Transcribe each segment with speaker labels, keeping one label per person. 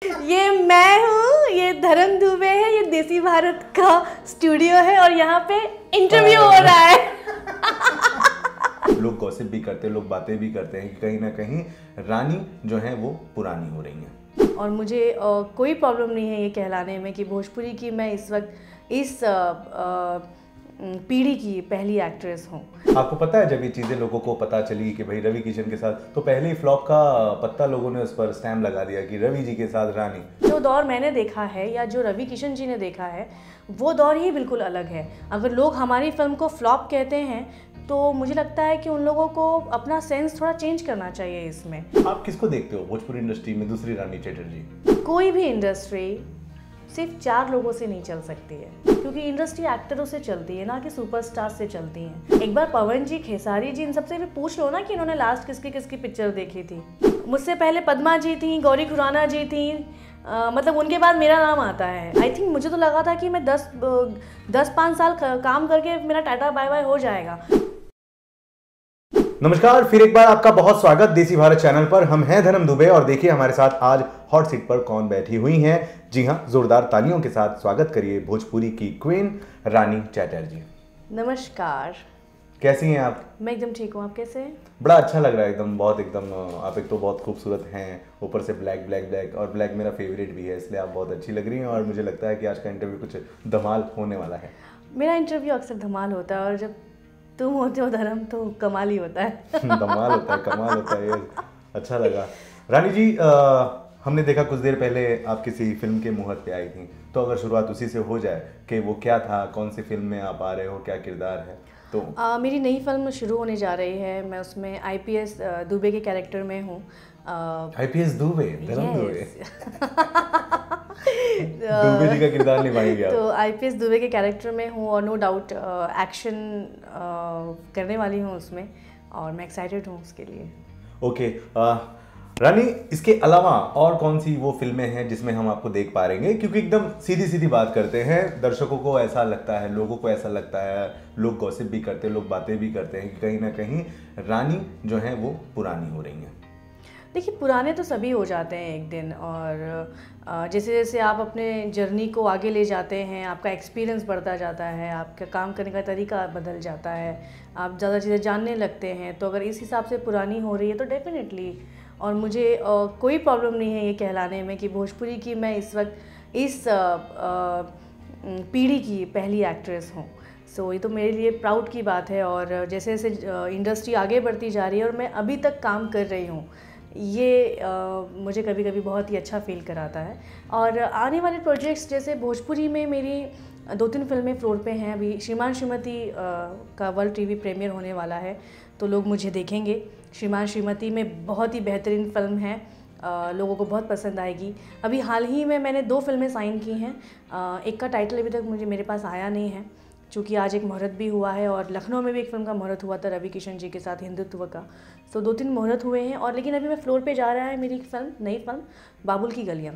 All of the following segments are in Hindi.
Speaker 1: ये मैं हूँ, ये धर्म दुबे है, ये देसी भारत का स्टूडियो है और यहाँ पे इंटरव्यू हो रहा है।
Speaker 2: लोग गॉसिप भी करते हैं, लोग बातें भी करते हैं कि कहीं ना कहीं रानी जो है वो पुरानी हो रही हैं।
Speaker 1: और मुझे कोई प्रॉब्लम नहीं है ये कहलाने में कि भोजपुरी की मैं इस वक्त इस पीढ़ी की पहली एक्ट्रेस हूँ।
Speaker 2: आपको पता है जब ये चीज़ें लोगों को पता चली कि भाई रवि किशन के साथ, तो पहले ही फ्लॉप का पत्ता लोगों ने उस पर स्टैम्प लगा दिया कि रवि जी के साथ रानी।
Speaker 1: जो दौर मैंने देखा है या जो रवि किशन जी ने देखा है वो दौर ही बिल्कुल अलग है। अगर लोग हमारी फिल्म को फ्लॉप कहते हैं तो मुझे लगता है कि उन लोगों को अपना सेंस थोड़ा चेंज करना चाहिए इसमें।
Speaker 2: आप किसको देखते हो भोजपुरी इंडस्ट्री में दूसरी रानी चटर्जी?
Speaker 1: कोई भी इंडस्ट्री सिर्फ 4 लोगों से नहीं चल सकती है, क्योंकि इंडस्ट्री एक्टरों से चलती है ना कि सुपरस्टार से चलती है। एक बार पवन जी, खेसारी जी, इन सबसे भी पूछ लो ना कि इन्होंने लास्ट किसकी किसकी पिक्चर देखी थी। मुझसे पहले पद्मा जी थी, गौरी खुराना जी थी, मतलब उनके बाद मेरा नाम आता है। आई थिंक मुझे तो लगा था कि मैं 10-5 साल काम करके मेरा टाटा बाय बाय हो जाएगा।
Speaker 2: नमस्कार, फिर एक बार आपका बहुत स्वागत देसी भारत चैनल पर। हम हैं धर्म दुबे और देखिए हमारे साथ आज हॉट सीट पर कौन बैठी हुई हैं। जी हां, जोरदार तालियों के साथ स्वागत करिए भोजपुरी की क्वीन रानी चटर्जी।
Speaker 1: नमस्कार।
Speaker 2: कैसी हैं आप?
Speaker 1: मैं एकदम ठीक हूँ, आप कैसे हैं?
Speaker 2: बड़ा अच्छा लग रहा है एकदम, बहुत एकदम। आप एक तो बहुत खूबसूरत हैं, ऊपर से ब्लैक ब्लैक ब्लैक, और ब्लैक मेरा फेवरेट भी है, इसलिए आप बहुत अच्छी लग रही हैं। और मुझे लगता है कि आज का इंटरव्यू कुछ धमाल होने वाला है।
Speaker 1: मेरा इंटरव्यू अक्सर धमाल होता है और जब तुम होते हो धर्म तो कमाल ही होता है।
Speaker 2: धमाल होता है, कमाल होता है, ये अच्छा लगा। रानी जी, हमने देखा कुछ देर पहले आप किसी फिल्म के मुहूर्त पे आई थी, तो अगर शुरुआत उसी से हो जाए कि वो क्या था, कौन सी फिल्म में आप आ रहे हो, क्या किरदार है? तो
Speaker 1: मेरी नई फिल्म शुरू होने जा रही है। मैं उसमें आईपीएस दुबे के कैरेक्टर में हूँ।
Speaker 2: आईपीएस दुबे, धर्म दुबे। दुबे जी का किरदार निभाएंगे आप?
Speaker 1: तो आईपीएस दुबे के कैरेक्टर में हूँ और नो डाउट एक्शन करने वाली हूँ उसमें, और मैं एक्साइटेड हूँ उसके लिए।
Speaker 2: ओके रानी, इसके अलावा और कौन सी वो फिल्में हैं जिसमें हम आपको देख पा रहेंगे? क्योंकि एकदम सीधी सीधी बात करते हैं, दर्शकों को ऐसा लगता है, लोगों को ऐसा लगता है, लोग गॉसिप भी करते हैं, लोग बातें भी करते हैं कि कहीं ना कहीं रानी जो है वो पुरानी हो रही हैं।
Speaker 1: देखिए, पुराने तो सभी हो जाते हैं एक दिन, और जैसे जैसे आप अपने जर्नी को आगे ले जाते हैं, आपका एक्सपीरियंस बढ़ता जाता है, आपका काम करने का तरीका बदल जाता है, आप ज़्यादा चीज़ें जानने लगते हैं। तो अगर इस हिसाब से पुरानी हो रही है तो डेफिनेटली, और मुझे कोई प्रॉब्लम नहीं है ये कहलाने में कि भोजपुरी की मैं इस वक्त इस पीढ़ी की पहली एक्ट्रेस हूँ। सो ये तो मेरे लिए प्राउड की बात है। और जैसे जैसे इंडस्ट्री आगे बढ़ती जा रही है और मैं अभी तक काम कर रही हूँ, ये मुझे कभी कभी बहुत ही अच्छा फील कराता है। और आने वाले प्रोजेक्ट्स, जैसे भोजपुरी में मेरी 2-3 फिल्में फ्लोर पे हैं। अभी श्रीमान श्रीमती का वर्ल्ड टीवी प्रीमियर होने वाला है, तो लोग मुझे देखेंगे। श्रीमान श्रीमती में बहुत ही बेहतरीन फिल्म है, लोगों को बहुत पसंद आएगी। अभी हाल ही में मैंने 2 फिल्में साइन की हैं। एक का टाइटल अभी तक मेरे पास आया नहीं है, चूँकि आज एक मुहूर्त भी हुआ है, और लखनऊ में भी एक फिल्म का मुहूर्त हुआ था रवि किशन जी के साथ, हिंदुत्व का। सो 2-3 मुहूर्त हुए हैं, और लेकिन अभी मैं फ्लोर पे जा रहा है मेरी फिल्म, नई फिल्म बाबुल की गलियाँ।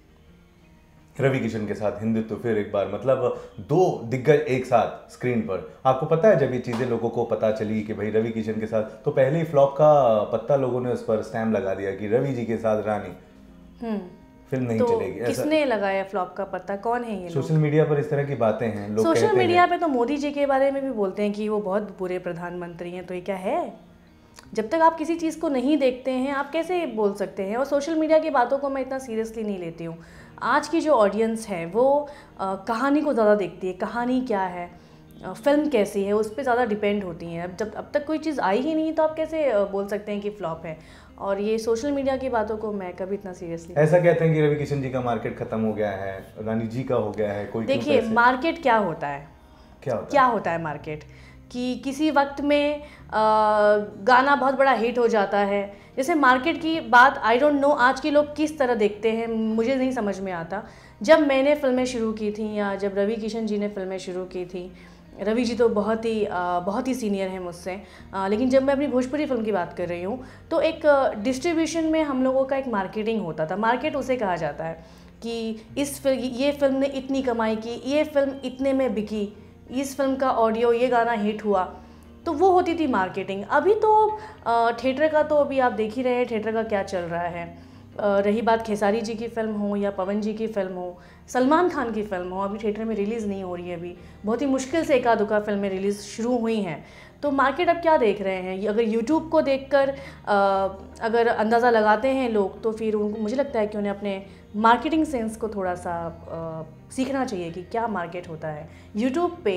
Speaker 2: रवि किशन के साथ हिंदुत्व, फिर एक बार, मतलब 2 दिग्गज एक साथ स्क्रीन पर। आपको पता है जब ये चीज़ें लोगों को पता चली कि भाई रवि किशन के साथ, तो पहले ही फ्लॉप का पत्ता लोगों ने उस पर स्टैम्प लगा दिया कि रवि जी के साथ रानी फिल्म नहीं
Speaker 1: तो
Speaker 2: चलेगी।
Speaker 1: किसने लगाया फ्लॉप का पत्ता? कौन है ये लोग?
Speaker 2: सोशल मीडिया पर इस तरह की बातें हैं, लोग
Speaker 1: सोशल
Speaker 2: कहते
Speaker 1: मीडिया
Speaker 2: हैं।
Speaker 1: पे तो मोदी जी के बारे में भी बोलते हैं कि वो बहुत बुरे प्रधानमंत्री हैं, तो ये क्या है? जब तक आप किसी चीज़ को नहीं देखते हैं आप कैसे बोल सकते हैं? और सोशल मीडिया की बातों को मैं इतना सीरियसली नहीं लेती हूँ। आज की जो ऑडियंस है वो कहानी को ज़्यादा देखती है, कहानी क्या है, फिल्म कैसी है, उस पर ज़्यादा डिपेंड होती हैं। अब तक कोई चीज़ आई ही नहीं, तो आप कैसे बोल सकते हैं कि फ्लॉप है? और ये सोशल मीडिया की बातों को मैं कभी इतना सीरियसली,
Speaker 2: ऐसा कहते हैं कि रवि किशन जी का मार्केट खत्म हो गया है, रानी जी का हो गया है। कोई
Speaker 1: देखिए, मार्केट क्या होता है?
Speaker 2: क्या होता
Speaker 1: है मार्केट? कि किसी वक्त में गाना बहुत बड़ा हिट हो जाता है। जैसे मार्केट की बात, आई डोंट नो आज के लोग किस तरह देखते हैं, मुझे नहीं समझ में आता। जब मैंने फिल्में शुरू की थी, या जब रवि किशन जी ने फिल्में शुरू की थी, रवि जी तो बहुत ही सीनियर हैं मुझसे, लेकिन जब मैं अपनी भोजपुरी फिल्म की बात कर रही हूँ, तो एक डिस्ट्रीब्यूशन में हम लोगों का एक मार्केटिंग होता था। मार्केट उसे कहा जाता है कि ये फिल्म ने इतनी कमाई की, ये फिल्म इतने में बिकी, इस फिल्म का ऑडियो, ये गाना हिट हुआ, तो वो होती थी मार्केटिंग। अभी तो थिएटर का तो अभी आप देख ही रहे हैं थिएटर का क्या चल रहा है। रही बात खेसारी जी की फ़िल्म हो या पवन जी की फ़िल्म हो, सलमान खान की फ़िल्म हो, अभी थिएटर में रिलीज़ नहीं हो रही है। अभी बहुत ही मुश्किल से एकाध दुका फिल्में रिलीज़ शुरू हुई हैं। तो मार्केट अब क्या देख रहे हैं, अगर यूट्यूब को देखकर अगर अंदाज़ा लगाते हैं लोग, तो फिर उनको, मुझे लगता है कि उन्हें अपने मार्केटिंग सेंस को थोड़ा सा सीखना चाहिए कि क्या मार्केट होता है। यूट्यूब पे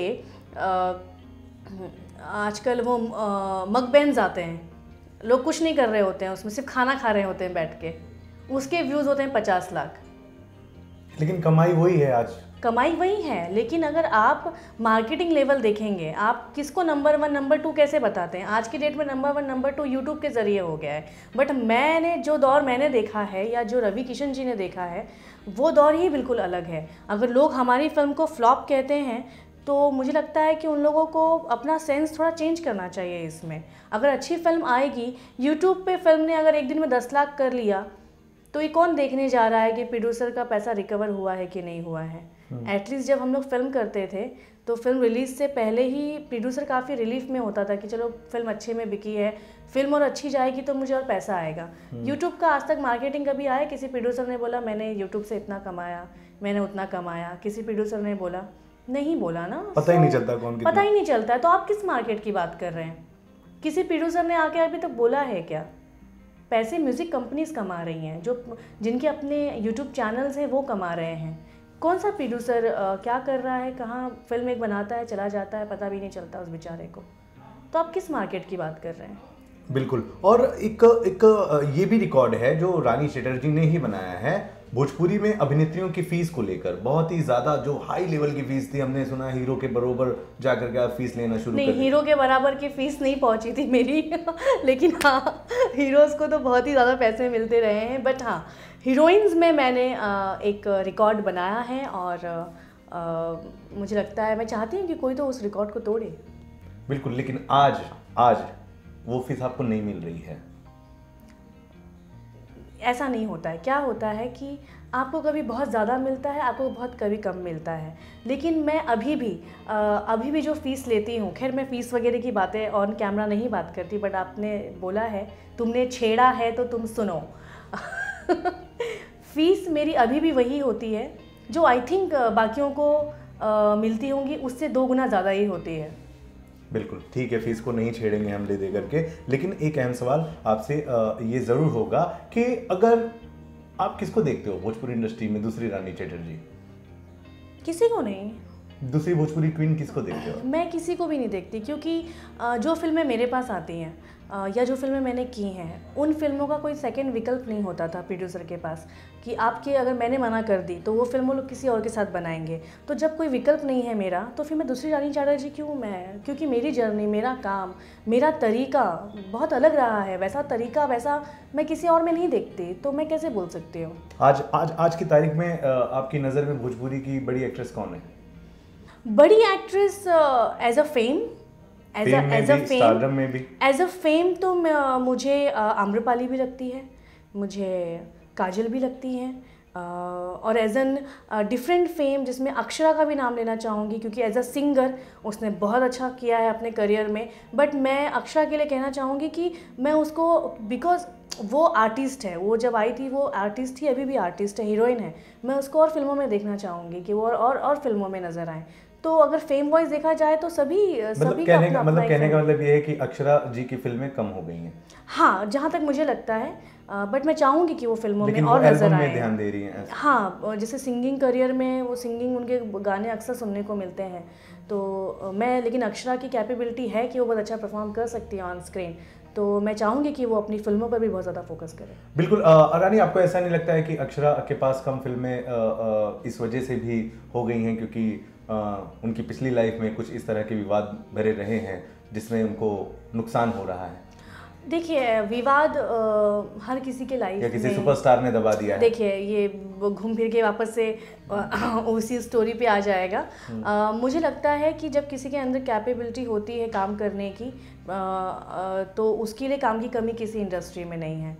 Speaker 1: आजकल वो मकबैंस आते हैं, लोग कुछ नहीं कर रहे होते हैं, उसमें सिर्फ खाना खा रहे होते हैं बैठ के, उसके व्यूज़ होते हैं 50 लाख।
Speaker 2: लेकिन कमाई वही है, आज
Speaker 1: कमाई वही है, लेकिन अगर आप मार्केटिंग लेवल देखेंगे, आप किसको नंबर 1 नंबर 2 कैसे बताते हैं? आज की डेट में नंबर 1 नंबर 2 यूट्यूब के ज़रिए हो गया है। बट मैंने जो दौर मैंने देखा है, या जो रवि किशन जी ने देखा है, वो दौर ही बिल्कुल अलग है। अगर लोग हमारी फिल्म को फ्लॉप कहते हैं, तो मुझे लगता है कि उन लोगों को अपना सेंस थोड़ा चेंज करना चाहिए इसमें। अगर अच्छी फिल्म आएगी, यूट्यूब पे फिल्म ने अगर एक दिन में 10 लाख कर लिया, तो ये कौन देखने जा रहा है कि प्रोड्यूसर का पैसा रिकवर हुआ है कि नहीं हुआ है। एटलीस्ट जब हम लोग फिल्म करते थे, तो फिल्म रिलीज़ से पहले ही प्रोड्यूसर काफ़ी रिलीफ में होता था कि चलो फिल्म अच्छे में बिकी है, फिल्म और अच्छी जाएगी तो मुझे और पैसा आएगा। यूट्यूब का आज तक मार्केटिंग कभी आया किसी प्रोड्यूसर ने बोला मैंने यूट्यूब से इतना कमाया, मैंने उतना कमाया? किसी प्रोड्यूसर ने बोला? नहीं बोला ना।
Speaker 2: पता ही नहीं चलता कौन कितना,
Speaker 1: पता ही नहीं चलता है। तो आप किस मार्केट की बात कर रहे हैं? किसी प्रोड्यूसर ने आके अभी तक बोला है क्या? पैसे म्यूज़िक कंपनीज कमा रही हैं, जो जिनके अपने यूट्यूब चैनल्स हैं वो कमा रहे हैं। कौन सा प्रोड्यूसर क्या कर रहा है, कहाँ फिल्म एक बनाता है, चला जाता है, पता भी नहीं चलता उस बेचारे को। तो आप किस मार्केट की बात कर रहे हैं?
Speaker 2: बिल्कुल। और एक ये भी रिकॉर्ड है जो रानी चटर्जी ने ही बनाया है, भोजपुरी में अभिनेत्रियों की फीस को लेकर बहुत ही ज्यादा जो हाई लेवल की फीस थी, हमने सुना हीरो के बराबर जाकर के आप फीस लेना शुरू
Speaker 1: नहीं, हीरो के बराबर की फीस नहीं पहुंची थी मेरी लेकिन हाँ, हीरोज़ को तो बहुत ही ज़्यादा पैसे मिलते रहे हैं। बट हाँ, हीरोइंस में मैंने एक रिकॉर्ड बनाया है, और मुझे लगता है, मैं चाहती हूँ कि कोई तो उस रिकॉर्ड को तोड़े।
Speaker 2: बिल्कुल। लेकिन आज वो फीस आपको नहीं मिल रही है।
Speaker 1: ऐसा नहीं होता है। क्या होता है कि आपको कभी बहुत ज़्यादा मिलता है, आपको बहुत कभी कम मिलता है। लेकिन मैं अभी भी जो फ़ीस लेती हूँ, खैर मैं फ़ीस वगैरह की बातें ऑन कैमरा नहीं बात करती, बट आपने बोला है, तुमने छेड़ा है तो तुम सुनो फ़ीस मेरी अभी भी वही होती है जो आई थिंक बाकियों को मिलती होंगी, उससे 2 गुना ज़्यादा ही होती है।
Speaker 2: बिल्कुल ठीक है, फीस को नहीं छेड़ेंगे हम ले दे करके। लेकिन एक अहम सवाल आपसे ये ज़रूर होगा कि अगर आप किसको देखते हो भोजपुरी इंडस्ट्री में, दूसरी रानी चटर्जी?
Speaker 1: किसी को नहीं।
Speaker 2: दूसरी भोजपुरी क्वीन किसको देखते हो?
Speaker 1: मैं किसी को भी नहीं देखती, क्योंकि जो फिल्में मेरे पास आती हैं या जो फिल्में मैंने की हैं, उन फिल्मों का कोई सेकंड विकल्प नहीं होता था प्रोड्यूसर के पास कि आपके अगर मैंने मना कर दी तो वो फिल्म वो लोग किसी और के साथ बनाएंगे। तो जब कोई विकल्प नहीं है मेरा, तो फिर मैं दूसरी रानी चटर्जी क्यों? क्योंकि मेरी जर्नी, मेरा काम, मेरा तरीका बहुत अलग रहा है। वैसा तरीका वैसा मैं किसी और में नहीं देखती, तो मैं कैसे बोल सकती हूँ?
Speaker 2: आज की तारीख में आपकी नज़र में भोजपुरी की बड़ी एक्ट्रेस कौन है?
Speaker 1: बड़ी actress as a fame, as a fame तो मुझे आम्रपाली भी लगती है, मुझे काजल भी लगती हैं, और एज एन डिफरेंट फेम जिसमें अक्षरा का भी नाम लेना चाहूँगी, क्योंकि एज अ सिंगर उसने बहुत अच्छा किया है अपने करियर में। बट मैं अक्षरा के लिए कहना चाहूँगी कि मैं उसको, बिकॉज वो आर्टिस्ट है, वो जब आई थी वो आर्टिस्ट ही, अभी भी आर्टिस्ट है, हीरोइन है। मैं उसको और फिल्मों में देखना चाहूँगी कि वो और फिल्मों में नज़र आए। तो अगर फेम वाइज देखा जाए तो सभी
Speaker 2: कहने का मतलब ये है कि अक्षरा जी की फिल्में कम हो गई हैं।
Speaker 1: हाँ, जहाँ तक मुझे लगता है, बट मैं चाहूँगी कि वो फिल्मों में और नजर आए।
Speaker 2: ध्यान दे रही हैं।
Speaker 1: हाँ, जैसे सिंगिंग करियर में वो सिंगिंग, उनके गाने अक्सर सुनने को मिलते हैं। तो लेकिन अक्षरा की कैपेबिलिटी है कि वो बहुत अच्छा परफॉर्म कर सकती है ऑन स्क्रीन, तो मैं चाहूँगी कि वो अपनी फिल्मों पर भी बहुत ज़्यादा फोकस करे।
Speaker 2: बिल्कुल। रानी, आपको ऐसा नहीं लगता है कि अक्षरा के पास कम फिल्में इस वजह से भी हो गई हैं क्योंकि उनकी पिछली लाइफ में कुछ इस तरह के विवाद भरे रहे हैं जिसमें उनको नुकसान हो रहा है?
Speaker 1: देखिए, विवाद हर किसी के लाइफ में,
Speaker 2: किसी सुपरस्टार ने दबा दिया है।
Speaker 1: देखिए, ये घूम फिर के वापस से उसी स्टोरी पे आ जाएगा। मुझे लगता है कि जब किसी के अंदर कैपेबिलिटी होती है काम करने की, तो उसके लिए काम की कमी किसी इंडस्ट्री में नहीं है।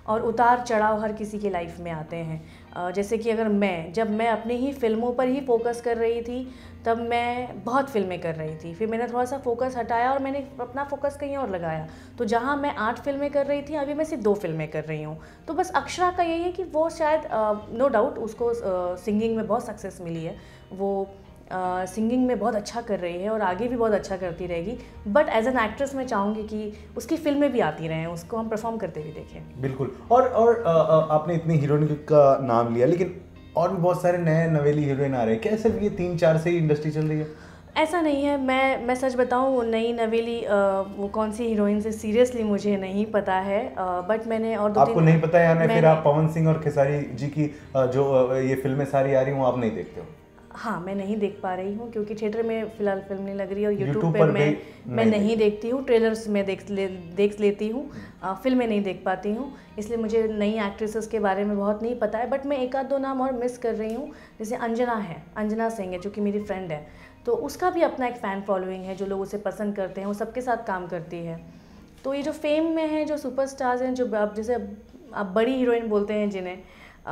Speaker 1: और उतार चढ़ाव हर किसी की लाइफ में आते हैं। जैसे कि अगर जब मैं अपनी ही फिल्मों पर ही फोकस कर रही थी, तब मैं बहुत फिल्में कर रही थी, फिर मैंने थोड़ा सा फोकस हटाया और मैंने अपना फोकस कहीं और लगाया। तो जहाँ मैं 8 फिल्में कर रही थी, अभी मैं सिर्फ 2 फिल्में कर रही हूँ। तो बस अक्षरा का यही है कि वो शायद नो डाउट उसको सिंगिंग में बहुत सक्सेस मिली है, वो सिंगिंग में बहुत अच्छा कर रही है और आगे भी बहुत अच्छा करती रहेगी। बट एज एन एक्ट्रेस मैं चाहूँगी कि उसकी फिल्में भी आती रहें, उसको हम परफॉर्म करते भी देखें।
Speaker 2: बिल्कुल। और आपने इतनी हीरोइन का नाम लिया, लेकिन और भी बहुत सारे नए नवेली हीरोइन आ रहे हैं, क्या सिर्फ ये 3-4 से ही इंडस्ट्री चल रही है?
Speaker 1: ऐसा नहीं है। मैं सच बताऊँ, नई नवेली वो कौन सी हीरोइन से सीरियसली मुझे नहीं पता है। बट मैंने और 2-3
Speaker 2: आपको नहीं पता है, या फिर आप पवन सिंह और खेसारी जी की जो ये फिल्में सारी आ रही हूँ आप नहीं देखते हो?
Speaker 1: हाँ, मैं नहीं देख पा रही हूँ क्योंकि थिएटर में फ़िलहाल फिल्म नहीं लग रही है और यूट्यूब पर मैं नहीं देखती हूँ। ट्रेलर्स में देख लेती हूँ, फिल्में नहीं देख पाती हूँ, इसलिए मुझे नई एक्ट्रेसेस के बारे में बहुत नहीं पता है। बट मैं 1-2 नाम और मिस कर रही हूँ। जैसे अंजना सिंह है जो कि मेरी फ्रेंड है, तो उसका भी अपना एक फ़ैन फॉलोइंग है, जो लोग उसे पसंद करते हैं, वो सबके साथ काम करती है। तो ये जो फेम में है, जो सुपरस्टार्स हैं, जो आप जैसे आप बड़ी हीरोइन बोलते हैं जिन्हें,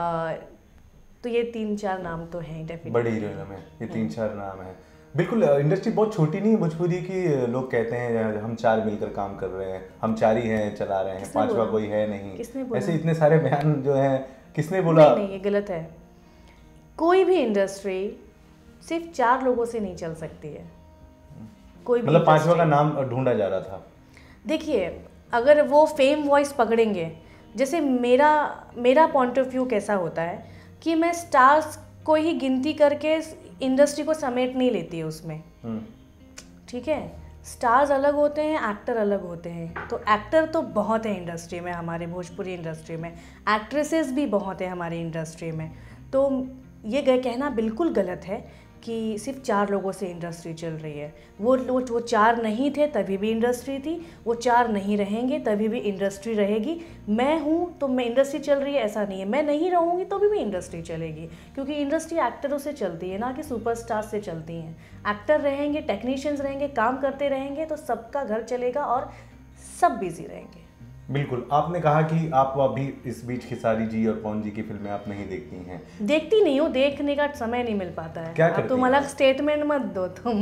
Speaker 1: तो ये 3-4 नाम तो हैं डेफिनेटली।
Speaker 2: बड़ी हीरोइनों में ये 3-4 नाम हैं। बिल्कुल, इंडस्ट्री बहुत छोटी नहीं है भोजपुरी की। लोग कहते हैं हम 4 मिलकर काम कर रहे हैं, हम 4 ही हैं, चला रहे हैं, 5वां कोई है नहीं। ऐसे इतने सारे बयान जो हैं, किसने बोला?
Speaker 1: नहीं, ये गलत है। कोई भी इंडस्ट्री सिर्फ 4 लोगों से नहीं चल सकती है। कोई भी,
Speaker 2: मतलब 5वां का नाम ढूंढा जा रहा था।
Speaker 1: देखिए, अगर वो फेम वॉइस पकड़ेंगे, जैसे मेरा पॉइंट ऑफ व्यू कैसा होता है कि मैं स्टार्स को ही गिनती करके इंडस्ट्री को समेट नहीं लेती है उसमें। ठीक है, स्टार्स अलग होते हैं, एक्टर अलग होते हैं। तो एक्टर तो बहुत है इंडस्ट्री में, हमारे भोजपुरी इंडस्ट्री में एक्ट्रेसेस भी बहुत है हमारी इंडस्ट्री में। तो ये कहना बिल्कुल गलत है कि सिर्फ 4 लोगों से इंडस्ट्री चल रही है। वो 4 नहीं थे तभी भी इंडस्ट्री थी, वो 4 नहीं रहेंगे तभी भी इंडस्ट्री रहेगी। मैं हूँ तो मैं इंडस्ट्री चल रही है ऐसा नहीं है, मैं नहीं रहूँगी तो भी इंडस्ट्री चलेगी, क्योंकि इंडस्ट्री एक्टरों से चलती है, ना कि सुपरस्टार से चलती हैं। एक्टर रहेंगे, टेक्नीशियंस रहेंगे, काम करते रहेंगे तो सबका घर चलेगा और सब बिजी रहेंगे।
Speaker 2: बिल्कुल। आपने कहा कि आप अभी इस बीच खेसारी जी और पवन जी की फिल्में आप नहीं देखती हैं।
Speaker 1: देखती नहीं हूँ, देखने का समय नहीं मिल पाता है।
Speaker 2: क्या करती
Speaker 1: तुम अलग स्टेटमेंट मत दो तुम।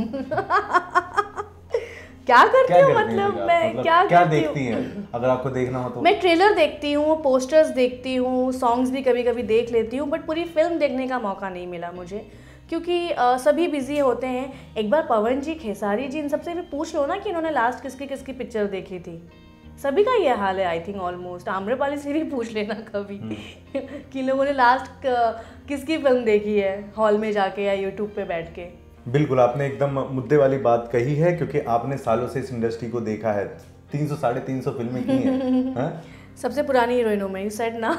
Speaker 1: क्या करती हूँ मतलब मैं क्या
Speaker 2: देखती हैं अगर आपको देखना हो तो?
Speaker 1: मैं ट्रेलर देखती हूँ, पोस्टर्स देखती हूँ, सॉन्ग्स भी कभी कभी देख लेती हूँ, बट पूरी फिल्म देखने का मौका नहीं मिला मुझे, क्योंकि सभी बिजी होते हैं। एक बार पवन जी, खेसारी जी, इन सबसे भी पूछ लो ना कि इन्होंने लास्ट किसकी किसकी पिक्चर देखी थी। सभी का ये हाल है आई थिंक ऑलमोस्ट। आम्रपाली से भी पूछ लेना कभी कि लोगों ने लास्ट किसकी फिल्म देखी है हॉल में जाके या यूट्यूब पे बैठ के।
Speaker 2: बिल्कुल, आपने एकदम मुद्दे वाली बात कही है, क्योंकि आपने सालों से इस इंडस्ट्री को देखा है। 300-350 फिल्में की हैं।
Speaker 1: सबसे पुरानी हीरोइनों में, यू सेड ना।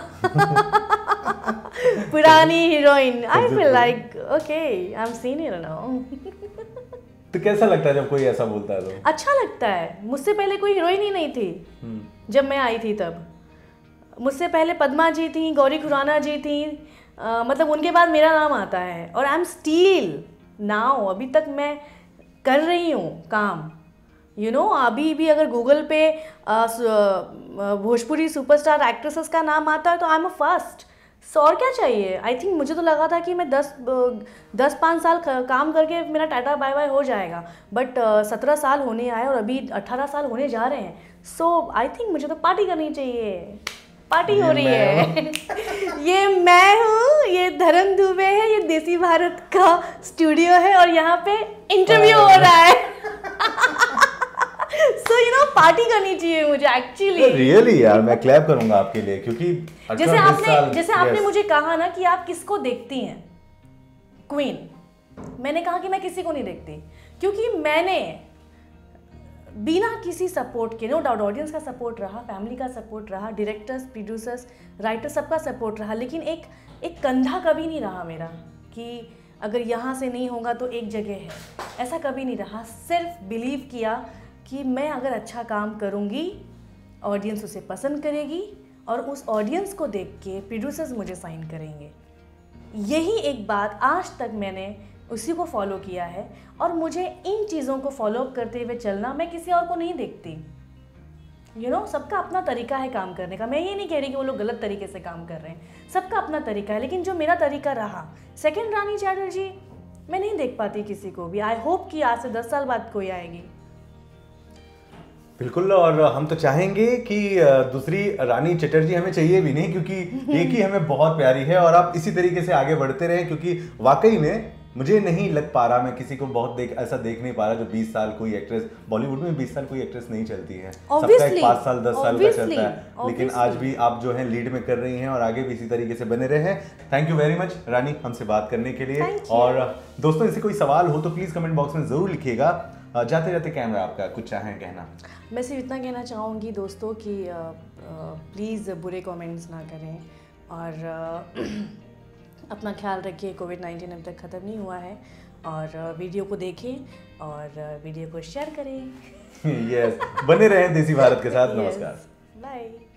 Speaker 1: पुरानी heroine, I feel like okay, I am senior now.
Speaker 2: तो कैसा लगता है जब कोई ऐसा बोलता है? तो
Speaker 1: अच्छा लगता है। मुझसे पहले कोई हीरोइन ही नहीं थी जब मैं आई थी तब। मुझसे पहले पद्मा जी थी, गौरी खुराना जी थी, मतलब उनके बाद मेरा नाम आता है। और आई एम स्टिल नाउ, अभी तक मैं कर रही हूँ काम। यू नो, अभी भी अगर गूगल पे भोजपुरी सुपरस्टार एक्ट्रेसेस का नाम आता है तो आई एम अ फर्स्ट। सो और क्या चाहिए? आई थिंक मुझे तो लगा था कि मैं 10-5 साल काम करके मेरा टाटा बाय बाय हो जाएगा, बट 17 साल होने आए और अभी 18 साल होने जा रहे हैं। सो आई थिंक मुझे तो पार्टी करनी चाहिए। पार्टी हो रही है। ये मैं हूँ, ये धर्म दुबे है, ये देसी भारत का स्टूडियो है और यहाँ पे इंटरव्यू हो रहा है। सो यू नो, पार्टी करनी चाहिए मुझे एक्चुअली।
Speaker 2: रियली यार, मैं क्लैप करूंगा आपके लिए, क्योंकि
Speaker 1: जैसे आपने मुझे कहा ना कि आप किसको देखती हैं, क्वीन, मैंने कहा कि मैं किसी को नहीं देखती, क्योंकि मैंने बिना किसी सपोर्ट के, नो डाउट ऑडियंस का सपोर्ट रहा, फैमिली का सपोर्ट रहा, डायरेक्टर्स, प्रोड्यूसर्स, राइटर्स, सबका सपोर्ट रहा, लेकिन एक कंधा कभी नहीं रहा मेरा कि अगर यहाँ से नहीं होगा तो एक जगह है, ऐसा कभी नहीं रहा। सिर्फ बिलीव किया कि मैं अगर अच्छा काम करूँगी, ऑडियंस उसे पसंद करेगी और उस ऑडियंस को देख के प्रोड्यूसर्स मुझे साइन करेंगे। यही एक बात आज तक मैंने उसी को फॉलो किया है और मुझे इन चीज़ों को फॉलो अप करते हुए चलना, मैं किसी और को नहीं देखती। सबका अपना तरीका है काम करने का। मैं ये नहीं कह रही कि वो लोग गलत तरीके से काम कर रहे हैं, सबका अपना तरीका है, लेकिन जो मेरा तरीका रहा, सेकंड रानी चैटर्जी मैं नहीं देख पाती किसी को भी। आई होप कि आज से 10 साल बाद कोई आएगी।
Speaker 2: बिल्कुल, और हम तो चाहेंगे कि दूसरी रानी चटर्जी हमें चाहिए भी नहीं, क्योंकि एक ही हमें बहुत प्यारी है। और आप इसी तरीके से आगे बढ़ते रहें, क्योंकि वाकई में मुझे नहीं लग पा रहा, मैं किसी को बहुत ऐसा देख नहीं पा रहा जो 20 साल कोई एक्ट्रेस, बॉलीवुड में 20 साल कोई एक्ट्रेस नहीं चलती है, सबका एक 5 साल 10 साल का चलता है। लेकिन आज भी आप जो है लीड में कर रही हैं और आगे भी इसी तरीके से बने रहे हैं। Thank you very much Rani हमसे बात करने के लिए। और दोस्तों, इससे कोई सवाल हो तो प्लीज कमेंट बॉक्स में जरूर लिखिएगा। जाते जाते कैमरा आपका कुछ चाहें कहना?
Speaker 1: मैं सिर्फ इतना कहना चाहूँगी दोस्तों कि प्लीज़ बुरे कमेंट्स ना करें और अपना ख्याल रखिए। कोविड-19 अभी तक ख़त्म नहीं हुआ है, और वीडियो को देखें और वीडियो को शेयर करें।
Speaker 2: यस, बने रहें देसी भारत के साथ। नमस्कार,
Speaker 1: बाय।